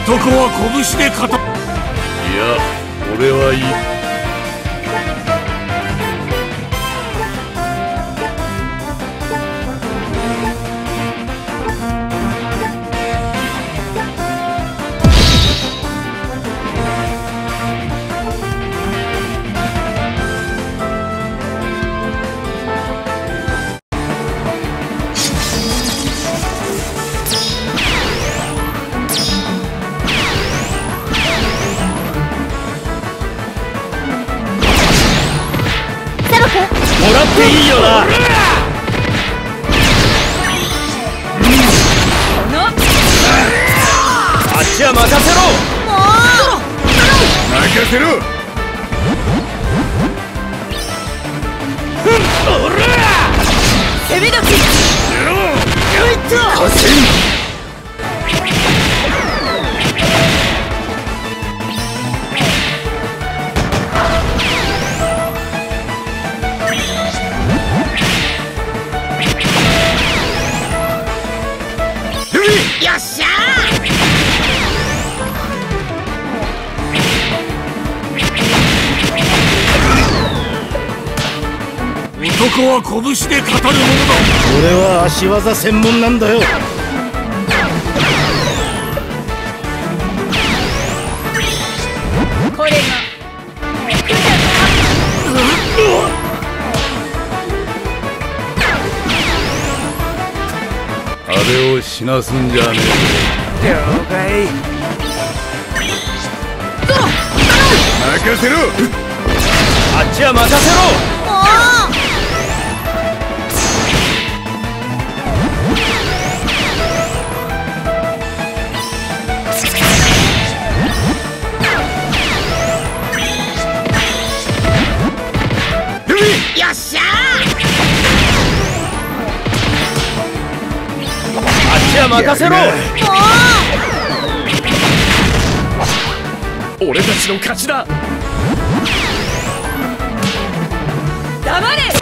男は拳で語る。いや、俺はいい。もらっていいよな。あっちは任せろ。任せろ。 攻めだけ。よっしゃー。男は拳で語るものだ。 俺は足技専門なんだよ。 これがあれを死なすんじゃねえ。 了解。 任せろ。 あっちは任せろ。 よっしゃあっちは任せろ。 俺たちの勝ちだ。 黙れ。